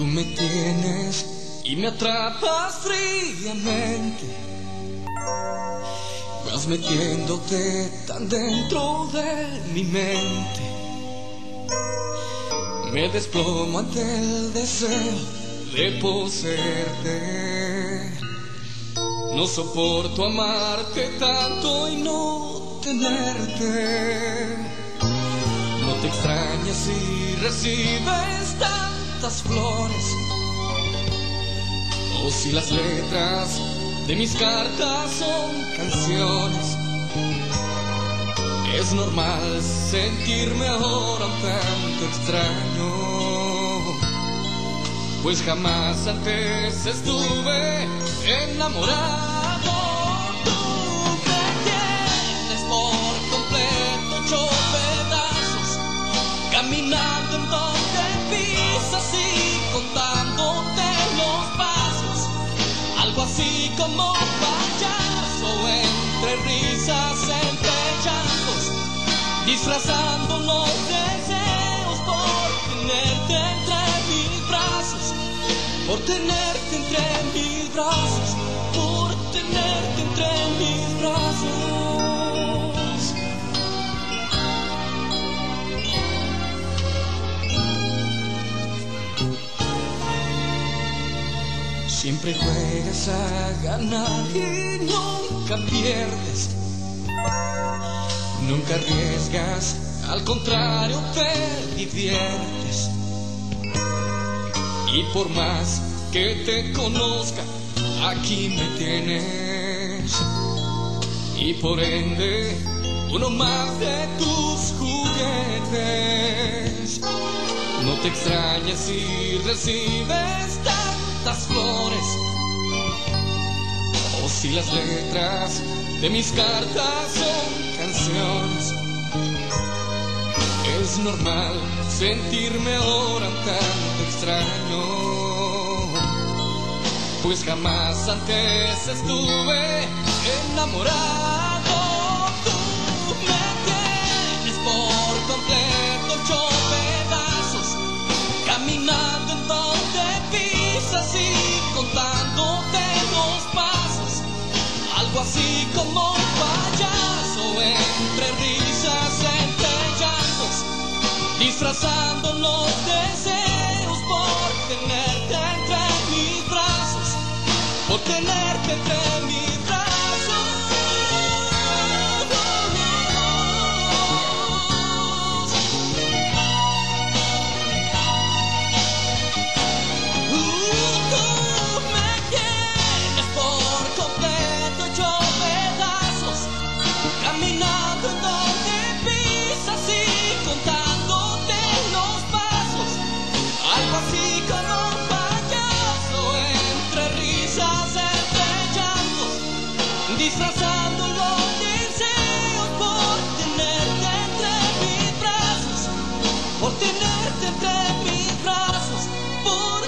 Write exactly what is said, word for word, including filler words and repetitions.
Tú me tienes y me atrapas fríamente, vas metiéndote tan dentro de mi mente. Me desplomo ante el deseo de poseerte. No soporto amarte tanto y no tenerte. No te extrañes si recibes tantas flores, o si las letras de mis cartas son canciones. Es normal sentirme ahora un tanto extraño, pues jamás antes estuve enamorado. Tú me tienes por completo hecho pedazos, caminando en donde pisas y contándote los pasos, algo así como payaso, entre risas, entre llantos, disfrazando los deseos por tenerte entre mis brazos, por tenerte entre mis brazos, por tenerte entre mis brazos. Siempre juegas a ganar y nunca pierdes. Nunca arriesgas, al contrario te diviertes. Y por más que te conozca, aquí me tienes. Y por ende, uno más de tus juguetes. No te extrañes si recibes tantas flores, o si las letras de mis cartas son canciones. Es normal sentirme ahora un tanto extraño, pues jamás antes estuve enamorado. Tú me tienes por completo hecho pedazos, caminando en donde pisas y contándote los pasos, algo así como un payaso, entre risas, entre llantos, disfrazando los deseos por tenerte entre mis brazos, por tenerte entre mis brazos. Uh, tú me tienes por completo hecho pedazos, caminando en donde pisas y contándote los pasos, algo así como un payaso, entre risas, entre llantos, disfrazando los deseos por tenerte entre mis brazos, por tenerte entre mis brazos, por